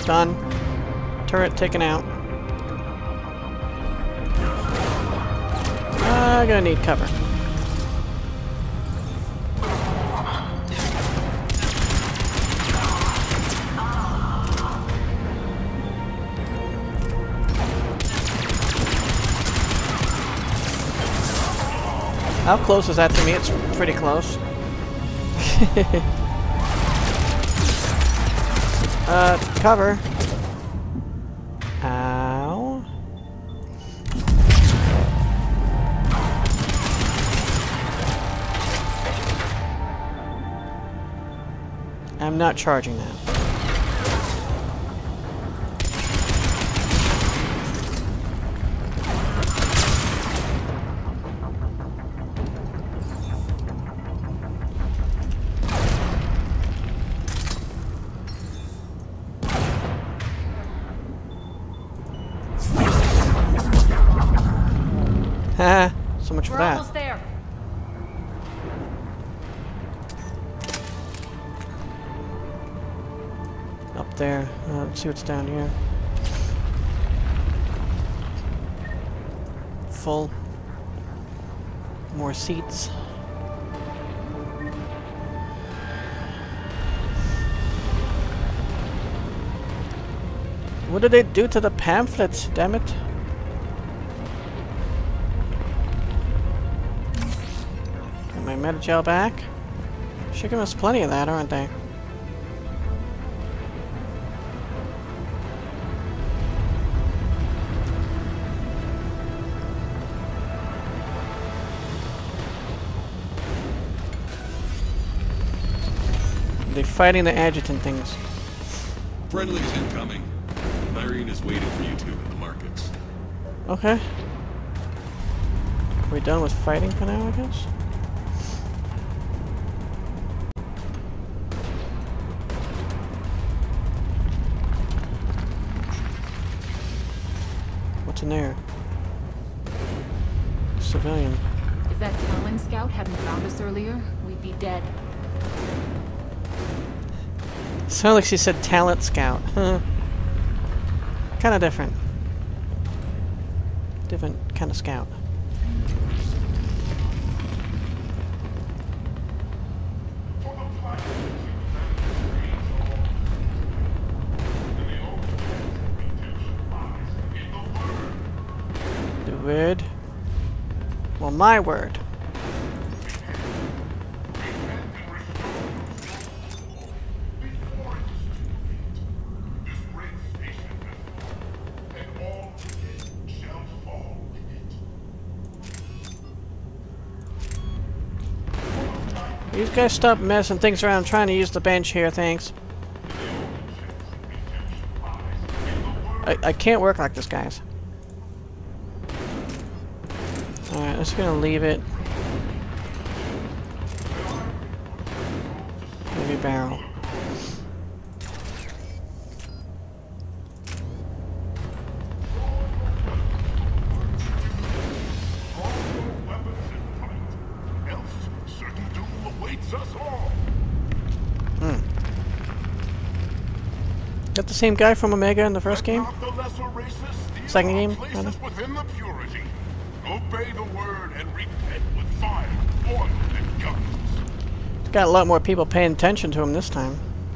Done. Turret taken out. I'm gonna need cover. How close is that to me? It's pretty close. Cover. Ow. I'm not charging that. So much for that. Almost there. Up there. Let's see what's down here. Full. More seats. What did they do to the pamphlets? Damn it. My metagel back. Should give us plenty of that, aren't they? They're fighting the adjutant things. Friendly's incoming. Irene is waiting for you two in the markets. Okay. Are we done with fighting for now, I guess? What's in there? Civilian. If that Talon scout hadn't found us earlier, we'd be dead. Sounded like she said talent scout. Kind of different. Different kind of scout. The word? Well, my word. These guys stop messing things around. I'm trying to use the bench here, thanks. I can't work like this, guys. Alright, I'm just gonna leave it. Maybe barrel. That the same guy from Omega in the first game? Second game, rather? Obey the word and repent with fire, oil, and guns. He's got a lot more people paying attention to him this time.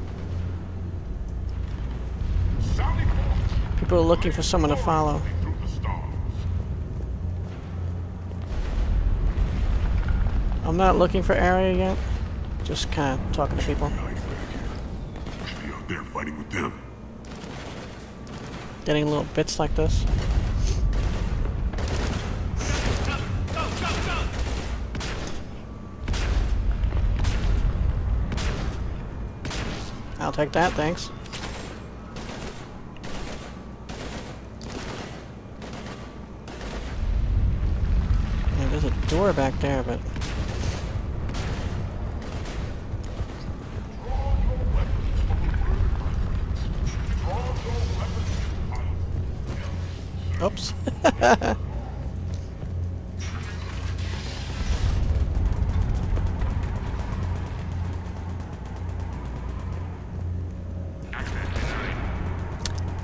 People are looking for someone to follow. I'm not looking for Aria yet. Just kind of talking to people. Be out there fighting with them. Getting little bits like this. I'll take that, thanks. Yeah, there's a door back there, but... Oops.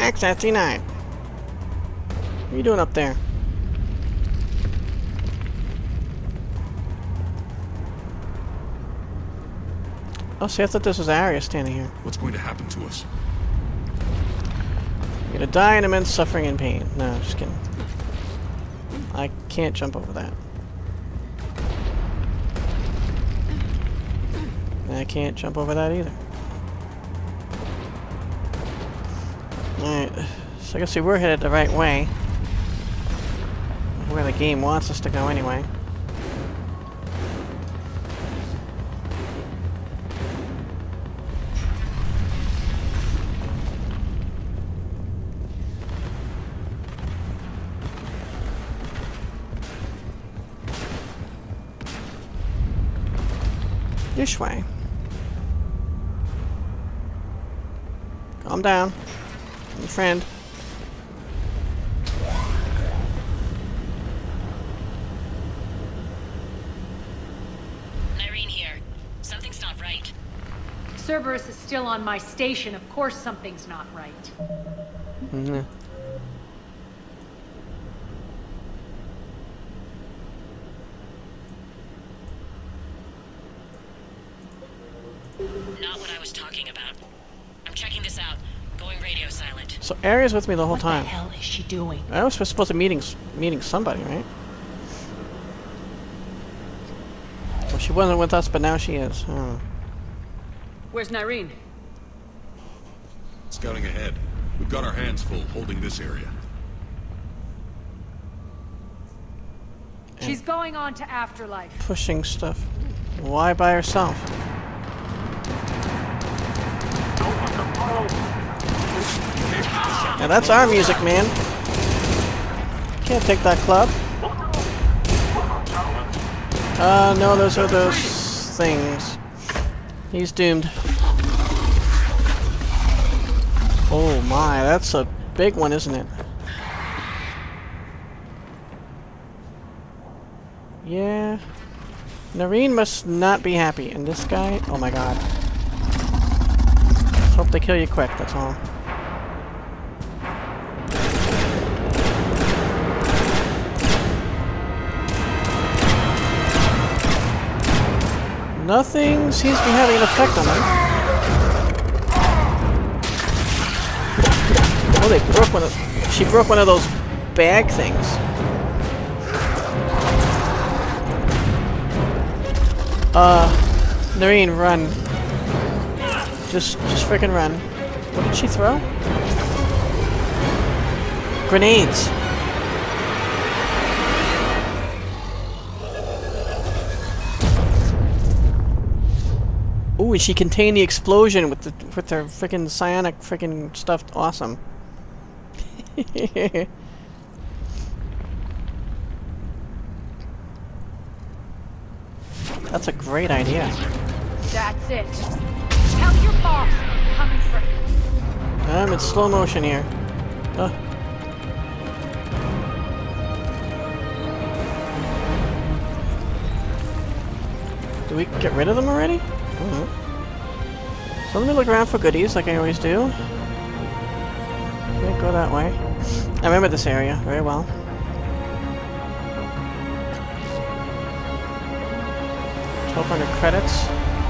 Access denied. What are you doing up there? Oh, see, I thought this was Aria standing here. What's going to happen to us? You're gonna die in immense suffering and pain. No, just kidding. I can't jump over that. And I can't jump over that either. Alright, so I guess we're headed the right way. Where the game wants us to go anyway. This way. Calm down. I'm your friend. Irene here. Something's not right. Cerberus is still on my station. Of course something's not right. Mm-hmm. Not what I was talking about. I'm checking this out. Going radio silent. So Aria's with me the whole What the time. hell is she doing? I was supposed to meeting somebody, right? Well, she wasn't with us, but now she is. Oh. Where's Nyreen? Scouting ahead. We've got our hands full holding this area. She's going on to Afterlife. Pushing stuff. Why by herself? Now that's our music, man. Can't take that club. No, those are those things. He's doomed. Oh my, that's a big one, isn't it? Yeah. Nyreen must not be happy. And this guy, oh my god. Let's hope they kill you quick, that's all. Nothing seems to be having an effect on them. Oh, they broke one of... She broke one of those bag things. Nyreen, run. Just frickin' run. What did she throw? Grenades. Ooh, and she contained the explosion with her frickin' psionic frickin' stuff. Awesome. That's a great idea. That's it. Tell your boss I'm coming for him. I'm in slow motion here. Do we get rid of them already? I don't know. So let me look around for goodies, like I always do. Can't go that way. I remember this area very well. $1,200 credits.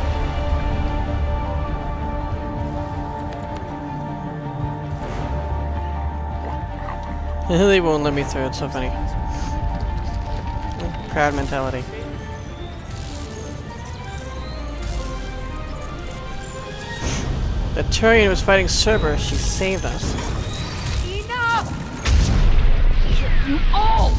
They won't let me through, it's so funny. Crowd mentality. The Turian was fighting Cerberus, she saved us. Enough! You all!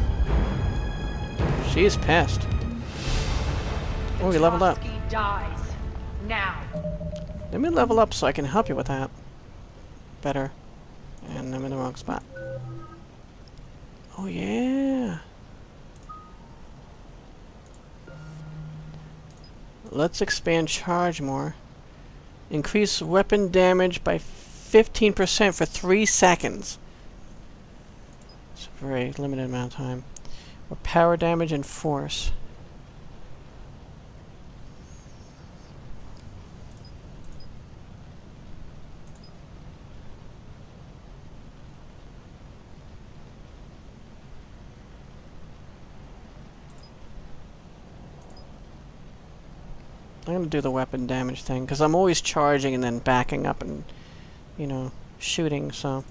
She's pissed. Oh, we leveled up. Petrovsky dies. Now. Let me level up so I can help you with that. Better. And I'm in the wrong spot. Oh yeah. Let's expand charge more. Increase weapon damage by 15% for 3 seconds. It's a very limited amount of time. Or power damage and force. I'm gonna do the weapon damage thing, because I'm always charging and then backing up and, you know, shooting, so...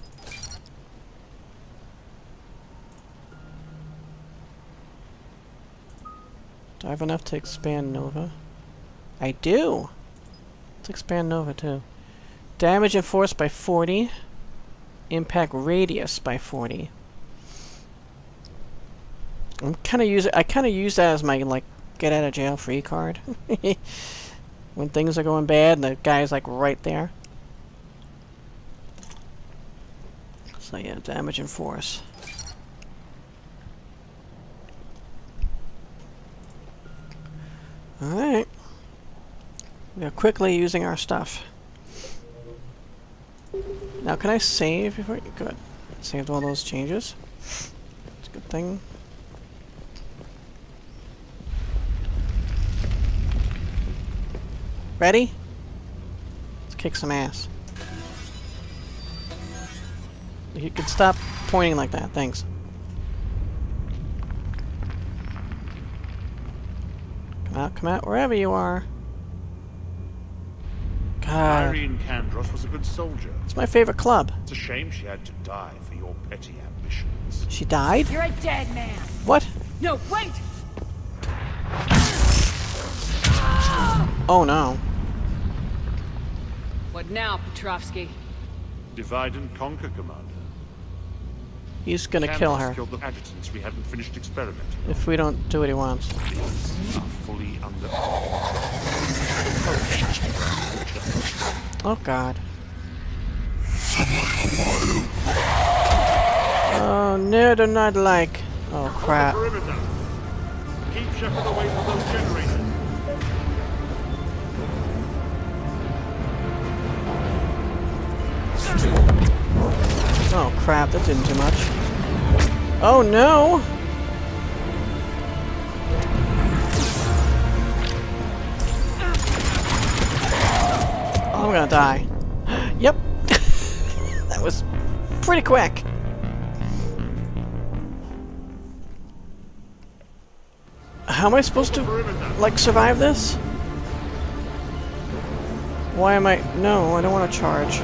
Do I have enough to expand Nova? I do! Let's expand Nova, too. Damage and force by 40. Impact radius by 40. I kind of use that as my, like, get out of jail free card. When things are going bad and the guy's like right there. So yeah, damage and force. Alright. We are quickly using our stuff. Now can I save before? Good. Saved all those changes. It's a good thing. Ready? Let's kick some ass. You could stop pointing like that, thanks. Come out, wherever you are. God. Irene Kandros was a good soldier. It's my favorite club. It's a shame she had to die for your petty ambitions. She died? You're a dead man. What? No, wait! Oh no. What now, Petrovsky? Divide and conquer, Commander. He's gonna kill her killed the adjutants we hadn't finished experimenting. if we don't do what he wants. These are fully under. Oh god. Oh no, do not like. Oh crap. Perimeter. Keep Shepard away from those generators. Oh crap, that didn't do much. Oh no! Oh, I'm gonna die. Yep. That was pretty quick. How am I supposed to, like, survive this? Why am I... No, I don't want to charge.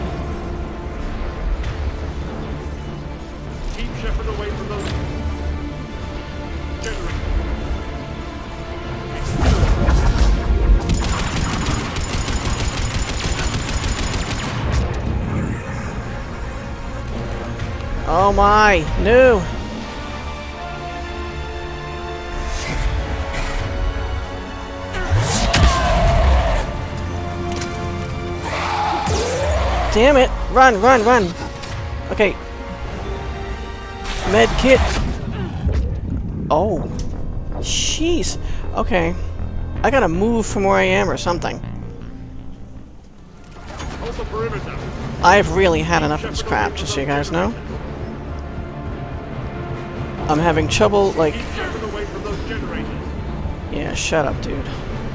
Keep Shepard away from those generators. Oh my! No! Damn it! Run, run, run! Okay. Med kit. Oh. Jeez. Okay. I gotta move from where I am or something. Hold the perimeter. I've really had enough of this crap, just so you guys know. I'm having trouble, like... Keep Shepard away from those generators. Yeah, shut up, dude.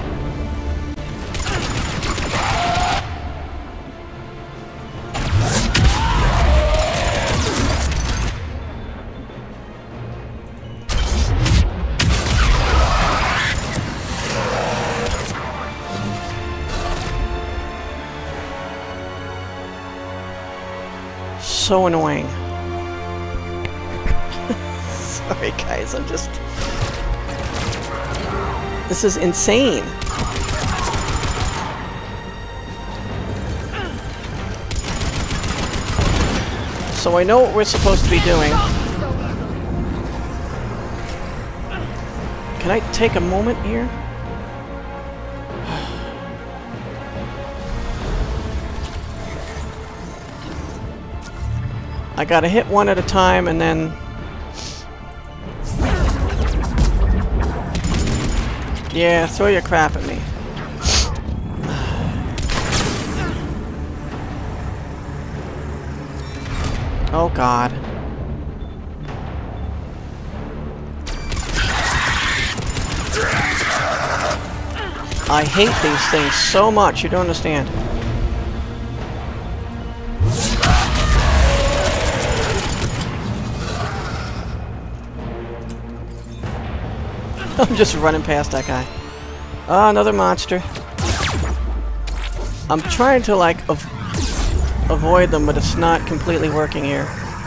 So annoying. Sorry guys, I'm just... This is insane. So I know what we're supposed to be doing. Can I take a moment here? I gotta hit one at a time and then... Yeah, throw your crap at me. Oh god. I hate these things so much, you don't understand. I'm just running past that guy. Oh, another monster. I'm trying to, like, avoid them, but it's not completely working here.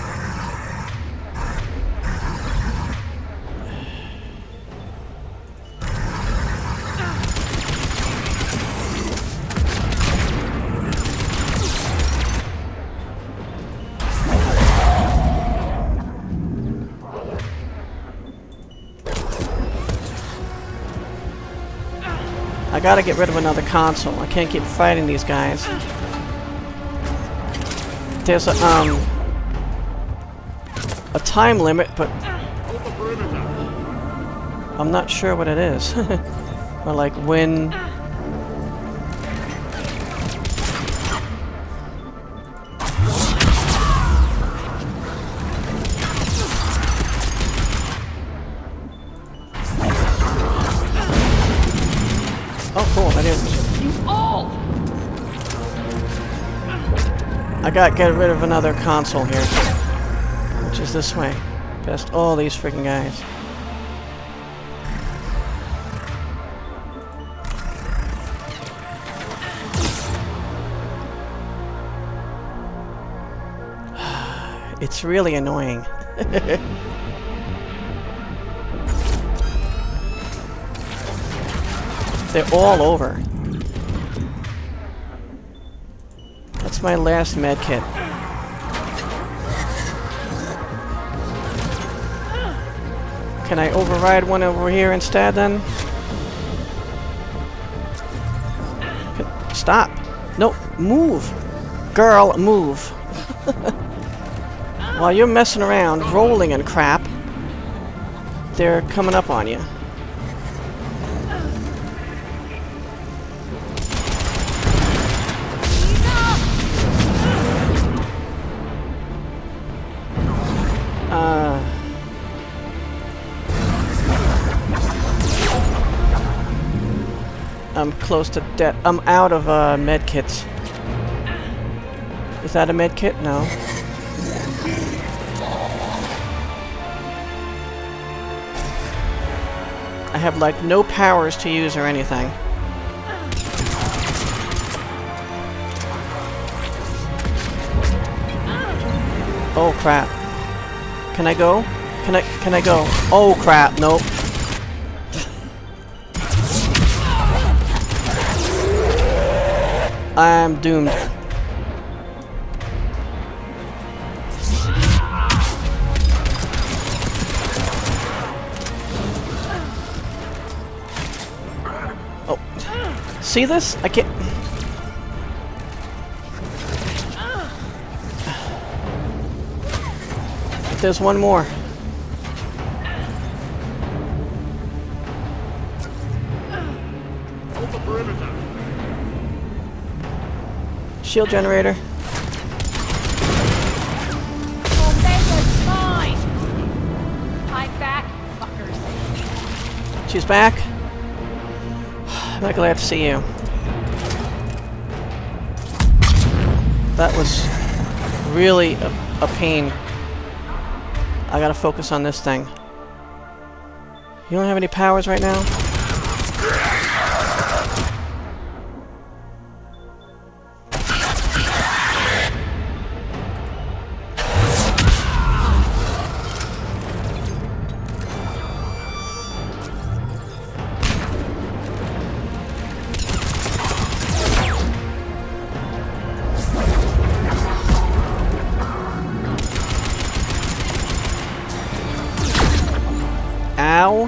I gotta get rid of another console. I can't keep fighting these guys. There's a time limit, but I'm not sure what it is. Or like when... Oh, cool, that is. You all! I gotta get rid of another console here. Which is this way. Past all these freaking guys. It's really annoying. They're all over. That's my last med kit. Can I override one over here instead then? Stop! No, move! Girl, move! While you're messing around, rolling and crap, they're coming up on you. I'm close to death. I'm out of med kits. Is that a med kit? No. I have like no powers to use or anything. Oh crap. Can I go? Can I go? Oh crap, nope. I'm doomed. Oh. See this? I can't... There's one more. Shield generator. Omega's mine! I'm back, fuckers. She's back. I'm glad to see you. That was really a pain. I gotta focus on this thing. You don't have any powers right now? Ow.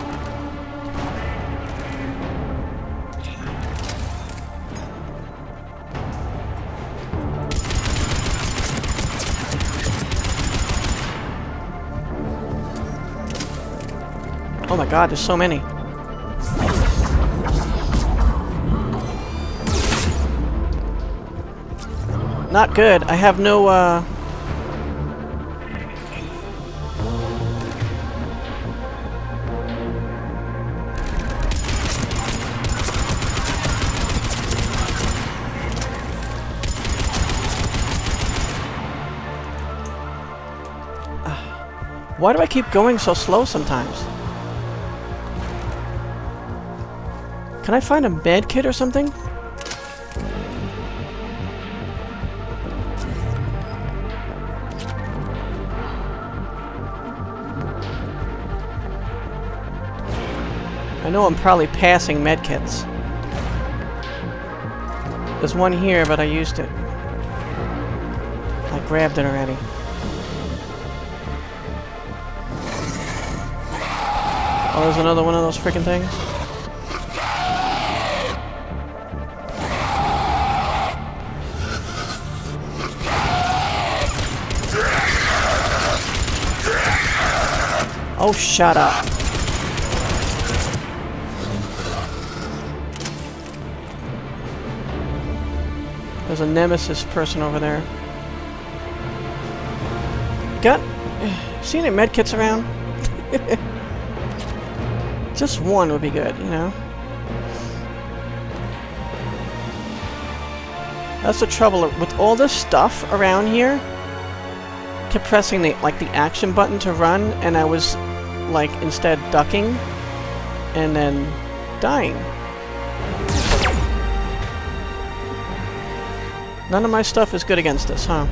Oh my god, there's so many. Not good. I have no, Why do I keep going so slow sometimes? Can I find a med kit or something? know I'm probably passing medkits. There's one here, but I used it. I grabbed it already. Oh, there's another one of those freaking things. Oh, shut up. There's a nemesis person over there. See any medkits around? Just one would be good, you know? That's the trouble with all this stuff around here. Kept pressing the action button to run, and I was like instead ducking and then dying. None of my stuff is good against this, huh?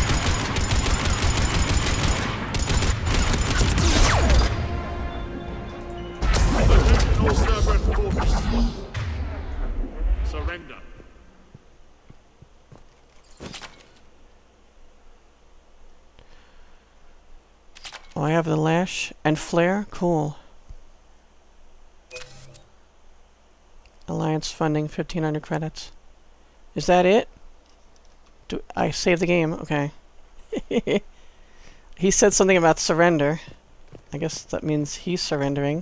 Surrender. Oh, I have the lash and flare? Cool. Alliance funding, 1,500 credits. Is that it? Do I save the game? Okay. He said something about surrender. I guess that means he's surrendering.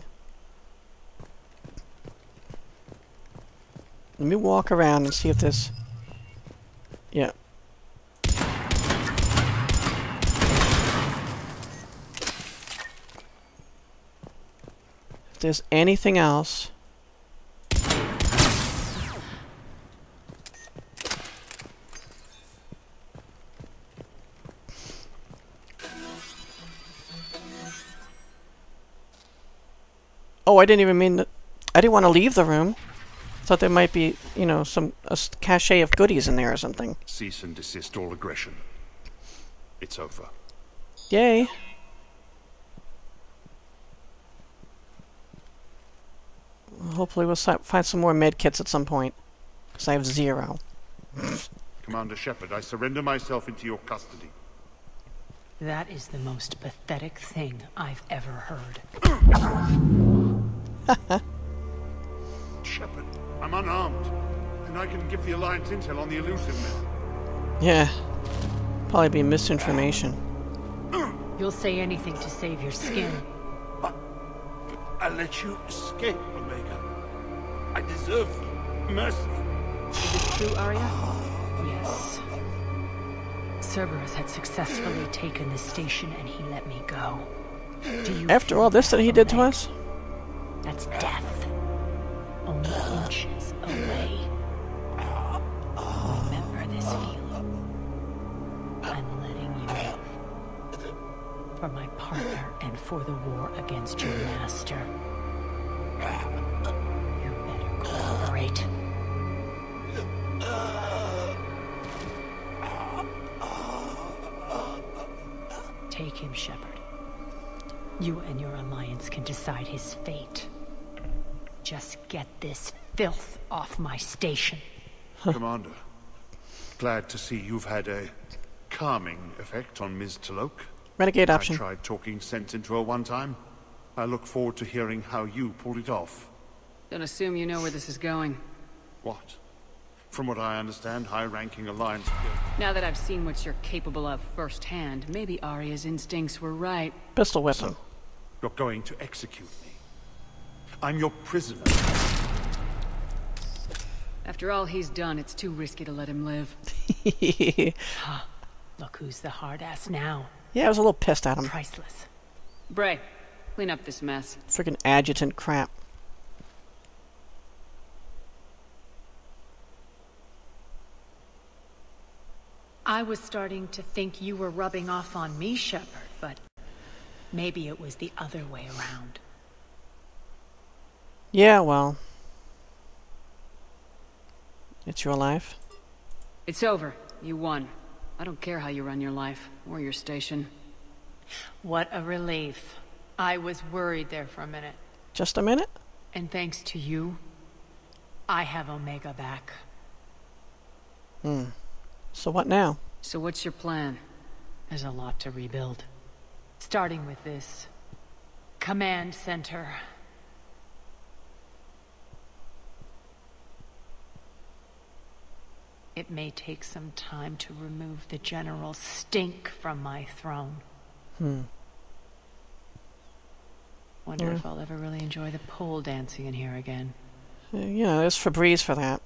Let me walk around and see if this... Yeah. If there's anything else... Oh, I didn't even mean that. I didn't want to leave the room. Thought there might be, you know, a cache of goodies in there or something. Cease and desist all aggression. It's over. Yay. Hopefully we'll find some more med kits at some point. Because I have 0. Commander Shepard, I surrender myself into your custody. That is the most pathetic thing I've ever heard. Shepard, I'm unarmed, and I can give the Alliance intel on the elusiveness. Yeah. Probably be misinformation. You'll say anything to save your skin. But I let you escape, Omega. I deserve mercy. Is this true, Aria? Yes. Cerberus had successfully taken the station and he let me go. Do you After all this that he did to us? That's death. Only inches away. Remember this feeling. I'm letting you live. For my partner and for the war against your master. You better cooperate. Take him, Shepard. You and your Alliance can decide his fate. Just get this filth off my station. Commander, glad to see you've had a calming effect on Ms. Talok. Renegade option. I tried talking sense into her one time. I look forward to hearing how you pulled it off. Don't assume you know where this is going. What? From what I understand, high-ranking Alliance... Now that I've seen what you're capable of firsthand, maybe Aria's instincts were right. Pistol weapon. So, you're going to execute me. I'm your prisoner. After all he's done, it's too risky to let him live. Look who's the hard ass now. Yeah, I was a little pissed at him. Priceless. Bray, clean up this mess. Freaking adjutant crap. I was starting to think you were rubbing off on me, Shepard, but maybe it was the other way around. Yeah, well. It's your life. It's over. You won. I don't care how you run your life, or your station. What a relief. I was worried there for a minute. Just a minute? And thanks to you, I have Omega back. So what now? So what's your plan? There's a lot to rebuild. Starting with this command center. It may take some time to remove the general stink from my throne. Wonder if I'll ever really enjoy the pole dancing in here again. You know, there's Febreze for that.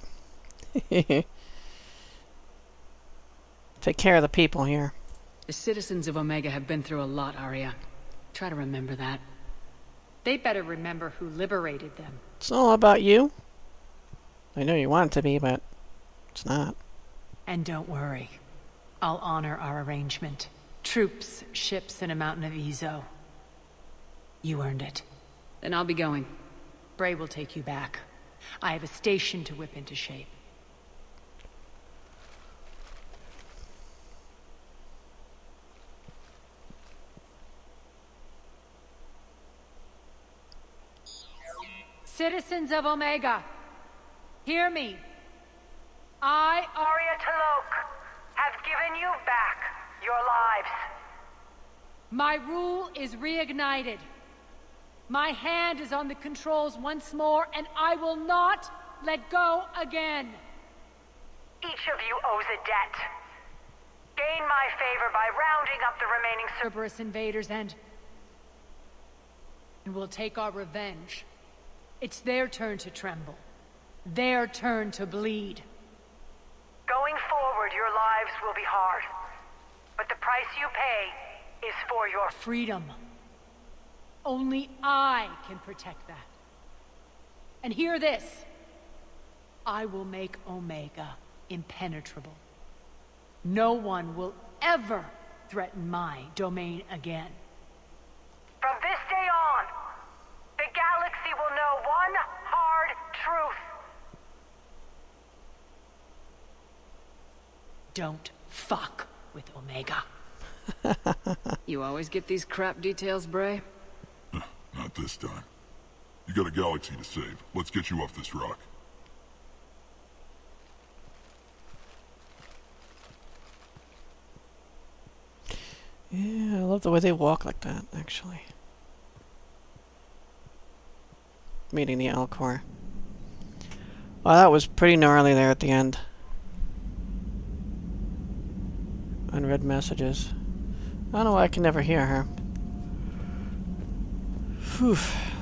Take care of the people here. The citizens of Omega have been through a lot, Aria. Try to remember that. They better remember who liberated them. It's all about you. I know you want it to be, but it's not. And don't worry. I'll honor our arrangement. Troops, ships, and a mountain of Ezo. You earned it. Then I'll be going. Bray will take you back. I have a station to whip into shape. Citizens of Omega, hear me. I, Aria T'Loak, have given you back your lives. My rule is reignited. My hand is on the controls once more, and I will not let go again. Each of you owes a debt. Gain my favor by rounding up the remaining Cerberus invaders and we'll take our revenge. It's their turn to tremble. Their turn to bleed. Going forward, your lives will be hard. But the price you pay is for your freedom. Only I can protect that. And hear this. I will make Omega impenetrable. No one will ever threaten my domain again. From this day on, the galaxy will know one hard truth. Don't fuck with Omega. You always get these crap details, Bray? Not this time. You got a galaxy to save. Let's get you off this rock. Yeah, I love the way they walk like that, actually. Meeting the Alcor. Wow, that was pretty gnarly there at the end. Unread messages. I don't know why I can never hear her. Whew.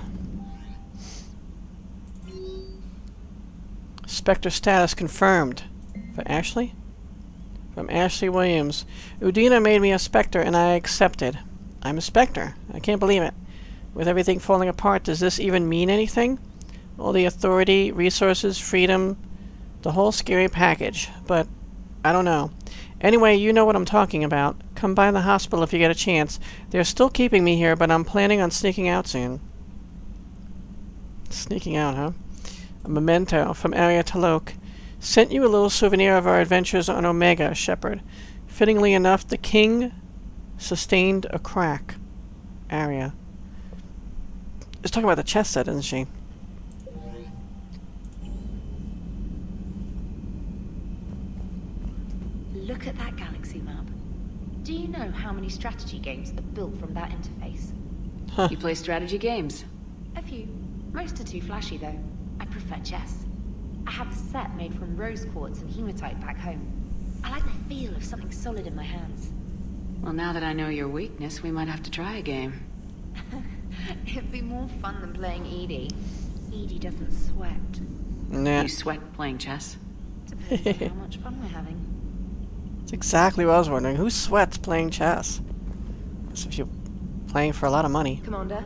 Spectre status confirmed. For Ashley? From Ashley Williams. Udina made me a Spectre and I accepted. I'm a Spectre. I can't believe it. With everything falling apart, does this even mean anything? All the authority, resources, freedom, the whole scary package. But I don't know. Anyway, you know what I'm talking about. Come by the hospital if you get a chance. They're still keeping me here, but I'm planning on sneaking out soon. Sneaking out, huh? A memento from Aria T'Loak. Sent you a little souvenir of our adventures on Omega, Shepard. Fittingly enough, the king sustained a crack. Aria. She's talking about the chess set, isn't she? Look at that galaxy map. Do you know how many strategy games are built from that interface? Huh. You play strategy games? A few. Most are too flashy, though. I prefer chess. I have a set made from rose quartz and hematite back home. I like the feel of something solid in my hands. Well, now that I know your weakness, we might have to try a game. It'd be more fun than playing Edie. Edie doesn't sweat. Nah. You sweat playing chess? Depends on how much fun we're having. That's exactly what I was wondering. Who sweats playing chess? As if you're playing for a lot of money. Commander?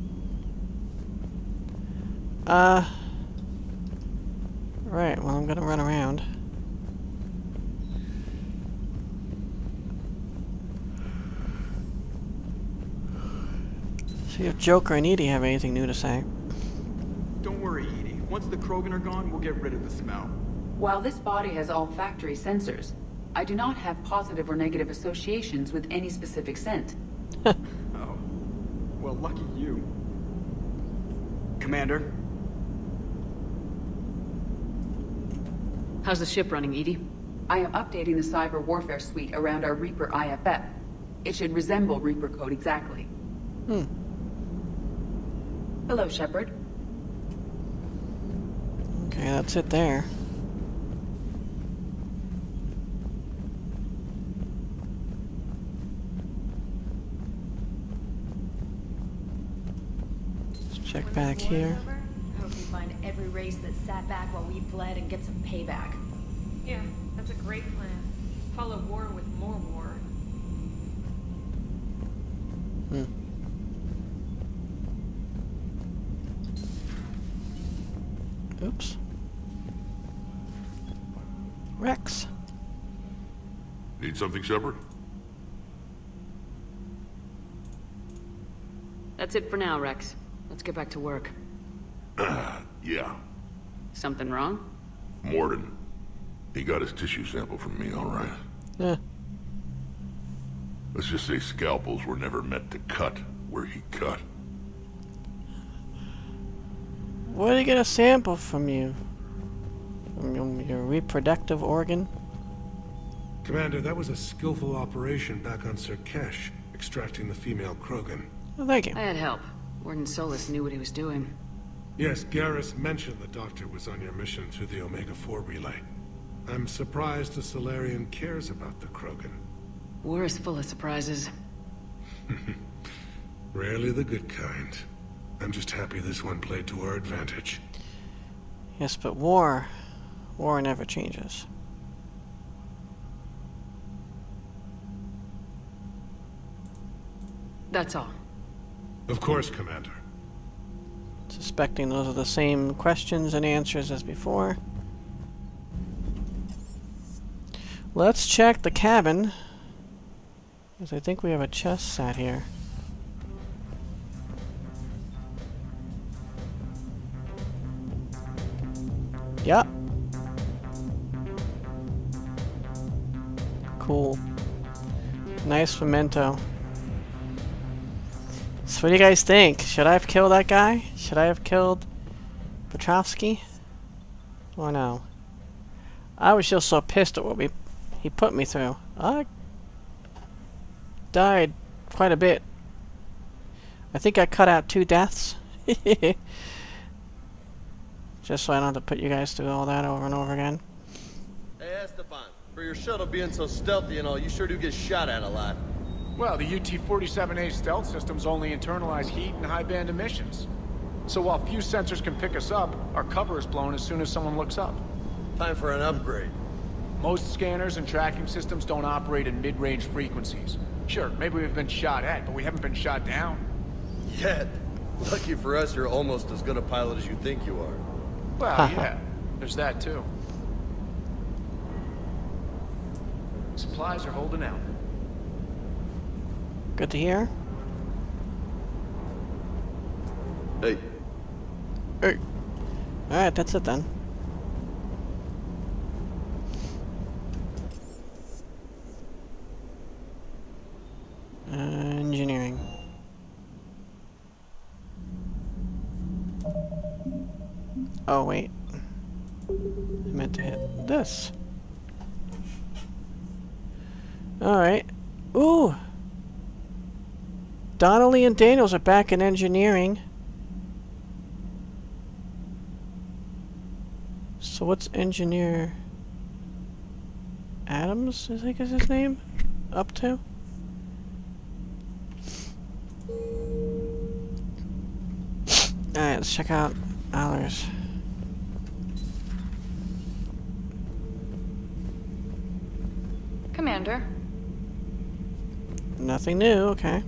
Right, well, I'm gonna run around. See if Joker and Edie have anything new to say. Don't worry, Edie. Once the Krogan are gone, we'll get rid of the smell. While this body has all factory sensors, I do not have positive or negative associations with any specific scent. Oh. Well, lucky you. Commander, How's the ship running, Edie? I am updating the cyber warfare suite around our Reaper IFF. It should resemble Reaper code exactly. Hello, Shepard. Okay, that's it there. Let's check back here. Hope we find every race that sat back while we bled and get some payback. Yeah, that's a great plan. Follow war with more war. Oops. Rex. Need something, Shepard? That's it for now, Rex. Let's get back to work. Yeah. Something wrong? Morden. He got his tissue sample from me, all right. Yeah. Let's just say scalpels were never meant to cut where he cut. Where did he get a sample from you? From your reproductive organ? Commander, that was a skillful operation back on Sirkesh, extracting the female Krogan. Oh, thank you. I had help. Warden Solus knew what he was doing. Yes, Garrus mentioned the doctor was on your mission through the Omega-4 relay. I'm surprised a Solarian cares about the Krogan. War is full of surprises. Rarely the good kind. I'm just happy this one played to our advantage. Yes, but war never changes. That's all. Of course, Commander. Suspecting those are the same questions and answers as before. Let's check the cabin, because I think we have a chest sat here. Yep. Cool. Nice memento. So what do you guys think? Should I have killed that guy? Should I have killed Petrovsky? Or no? I was just so pissed at what he put me through. I died quite a bit. I think I cut out 2 deaths. Just so I don't have to put you guys through all that over and over again. Hey, Esteban, for your shuttle being so stealthy and all, you sure do get shot at a lot. Well, the UT-47A stealth systems only internalize heat and high-band emissions. So while few sensors can pick us up, our cover is blown as soon as someone looks up. Time for an upgrade. Most scanners and tracking systems don't operate in mid-range frequencies. Sure, maybe we've been shot at, but we haven't been shot down. Yet. Lucky for us, you're almost as good a pilot as you think you are. Well, yeah. There's that, too. Supplies are holding out. Good to hear. Hey. Hey. Alright, that's it then. Engineering. Oh, wait. I meant to hit this. Alright. Ooh! Donnelly and Daniels are back in engineering. So what's Engineer Adams, I think is his name, up to? Alright, let's check out Allers. Commander. Nothing new, okay.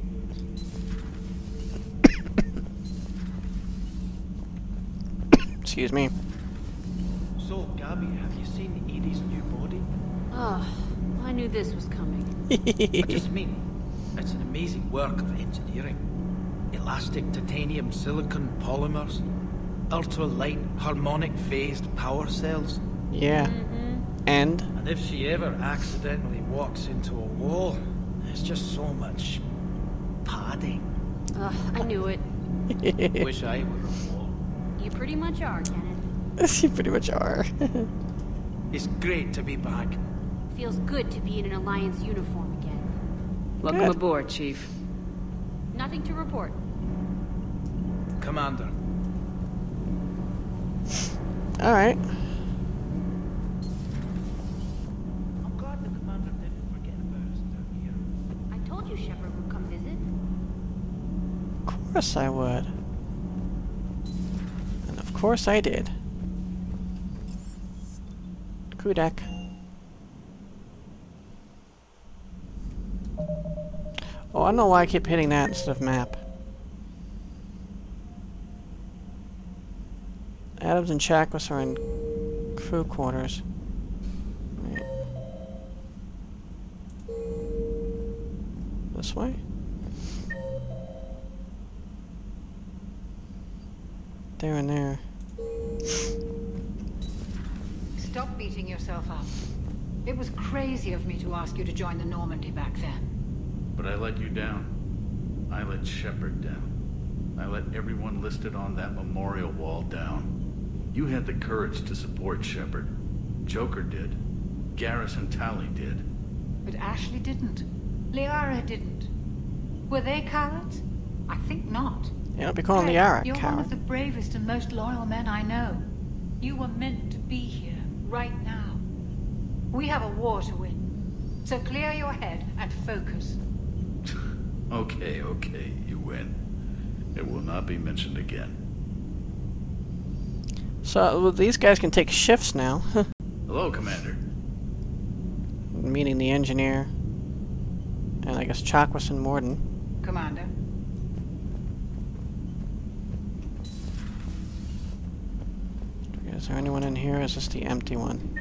Excuse me. So, Gabby, have you seen Edie's new body? Oh, I knew this was coming. I just mean, it's an amazing work of engineering. Elastic titanium silicon polymers, ultra-light harmonic phased power cells. Yeah. And if she ever accidentally walks into a wall, there's just so much padding. I knew it. Wish I were a wall. You pretty much are, Kenneth. You pretty much are. It's great to be back. Feels good to be in an Alliance uniform again. Welcome aboard, Chief. Nothing to report. Commander. Alright. I'm glad the commander didn't forget about us down here. I told you Shepard would come visit. Of course I would. And of course I did. Crew deck. Oh, I don't know why I keep hitting that instead of map. Adams and Chakwas are in crew quarters. Right. This way? There and there. Stop beating yourself up. It was crazy of me to ask you to join the Normandy back then. But I let you down. I let Shepard down. I let everyone listed on that memorial wall down. You had the courage to support Shepard. Joker did. Garrus and Tali did. But Ashley didn't. Liara didn't. Were they cowards? I think not. Yeah, don't be calling Hey, Liara a you're one coward. of the bravest and most loyal men I know. You were meant to be here, right now. We have a war to win. So clear your head and focus. Okay, you win. It will not be mentioned again. So, well, these guys can take shifts now. Hello, Commander. Meaning the engineer. And I guess Chakwas and Morden. Commander. Is there anyone in here, or is this the empty one?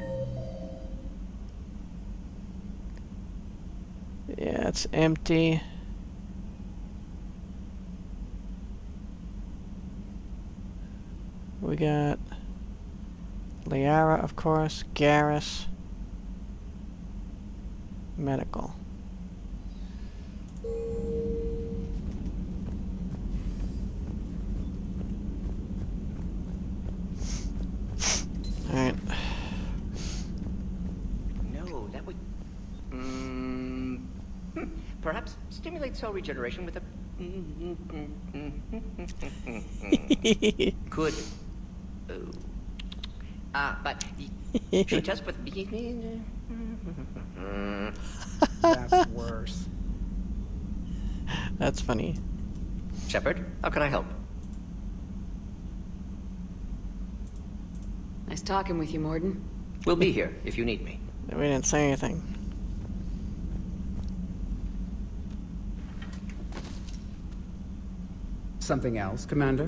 Yeah, it's empty. We got Liara, of course, Garrus, medical. Alright. No, that would... perhaps stimulate cell regeneration with a... Could... but... she just with... That's worse. That's funny. Shepard, how can I help? Nice talking with you, Morden. We'll be here if you need me. We didn't say anything. Something else, Commander?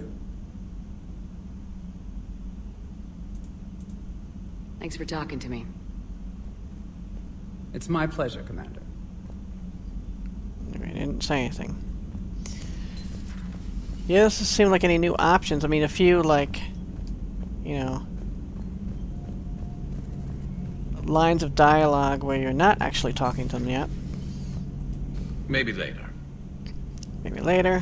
Thanks for talking to me. It's my pleasure, Commander. We didn't say anything. Yeah, this doesn't seem like any new options. I mean, a few, like, you know, lines of dialogue where you're not actually talking to them yet. Maybe later. Maybe later.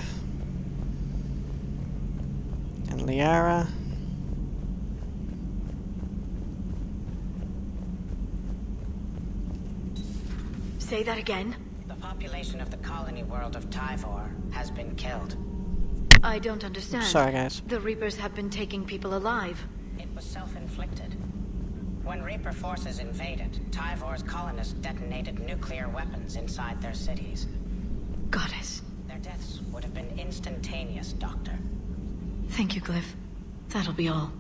And Liara. Say that again? The population of the colony world of Tyvor has been killed. I don't understand. Sorry, guys. The Reapers have been taking people alive. It was self-inflicted. When Reaper forces invaded, Tyvor's colonists detonated nuclear weapons inside their cities. Goddess. Their deaths would have been instantaneous, Doctor. Thank you, Glyph. That'll be all.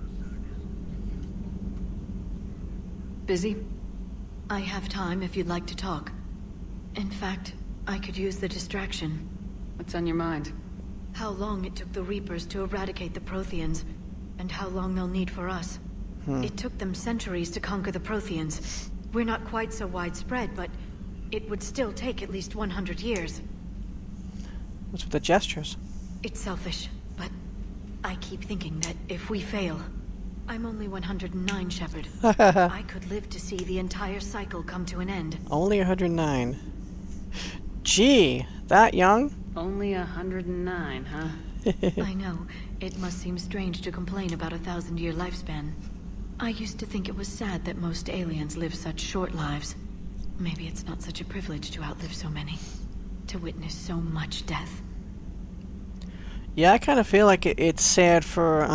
Busy? I have time if you'd like to talk. In fact, I could use the distraction. What's on your mind? How long it took the Reapers to eradicate the Protheans, and how long they'll need for us. It took them centuries to conquer the Protheans. We're not quite so widespread, but it would still take at least 100 years. What's with the gestures? It's selfish, but I keep thinking that if we fail... I'm only 109, Shepard. I could live to see the entire cycle come to an end. Only 109. Gee, that young? Only 109, huh? I know. It must seem strange to complain about a 1,000-year lifespan. I used to think it was sad that most aliens live such short lives. Maybe it's not such a privilege to outlive so many. To witness so much death. Yeah, I kind of feel like it's sad for,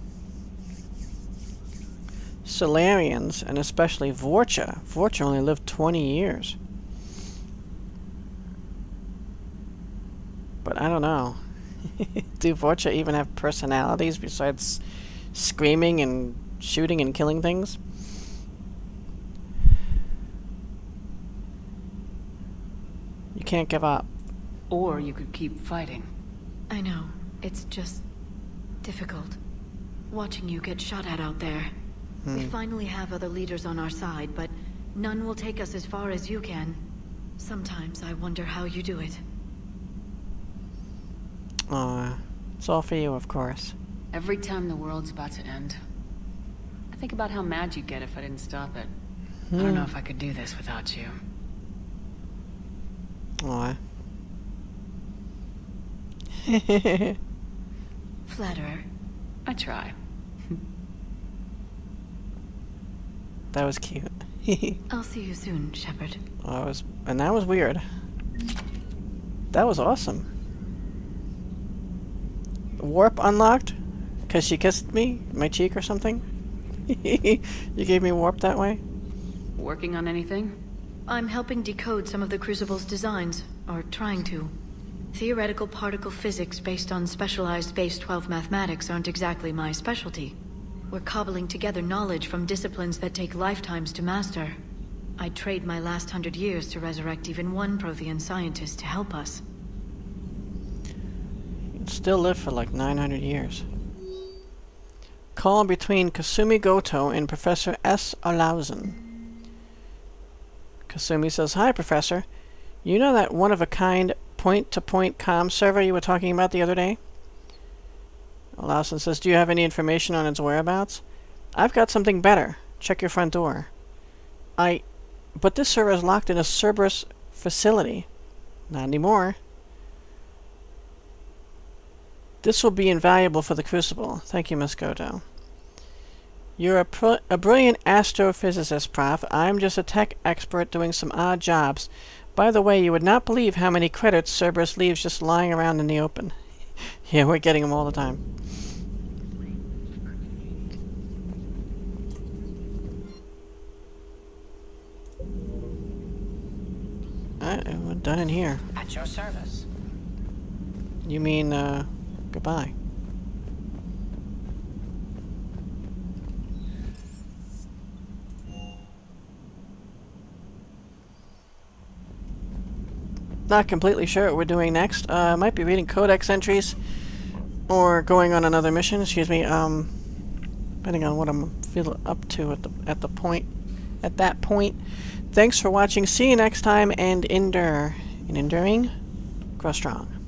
Solarians, and especially Vorcha. Vorcha only lived 20 years. But I don't know. Do Vorcha even have personalities besides screaming and shooting and killing things? You can't give up. Or you could keep fighting. I know. It's just difficult. Watching you get shot at out there. We finally have other leaders on our side, but none will take us as far as you can. Sometimes I wonder how you do it. It's all for you, of course. Every time the world's about to end, I think about how mad you'd get if I didn't stop it. I don't know if I could do this without you. Aw. Flatterer. I try. That was cute. I'll see you soon, Shepard. And that was weird. That was awesome. Warp unlocked? Because she kissed me? My cheek or something? You gave me warp that way? Working on anything? I'm helping decode some of the Crucible's designs, or trying to. Theoretical particle physics based on specialized base 12 mathematics aren't exactly my specialty. We're cobbling together knowledge from disciplines that take lifetimes to master. I'd trade my last 100 years to resurrect even one Prothean scientist to help us. You'd still live for like 900 years. Call between Kasumi Goto and Professor S. Olausen. Kasumi says, "Hi, Professor. You know that one-of-a-kind point-to-point comm server you were talking about the other day?" Olausen says, "Do you have any information on its whereabouts?" "I've got something better. Check your front door." But this server is locked in a Cerberus facility. Not anymore. This will be invaluable for the Crucible. Thank you, Miss Goto. You're a brilliant astrophysicist, Prof. I'm just a tech expert doing some odd jobs. By the way, you would not believe how many credits Cerberus leaves just lying around in the open. Yeah, we're getting them all the time. Alright, we're done in here. At your service. You mean, goodbye. Not completely sure what we're doing next. Might be reading codex entries or going on another mission, excuse me, depending on what I'm feeling up to at that point. Thanks for watching. See you next time, and endure. In enduring, grow strong.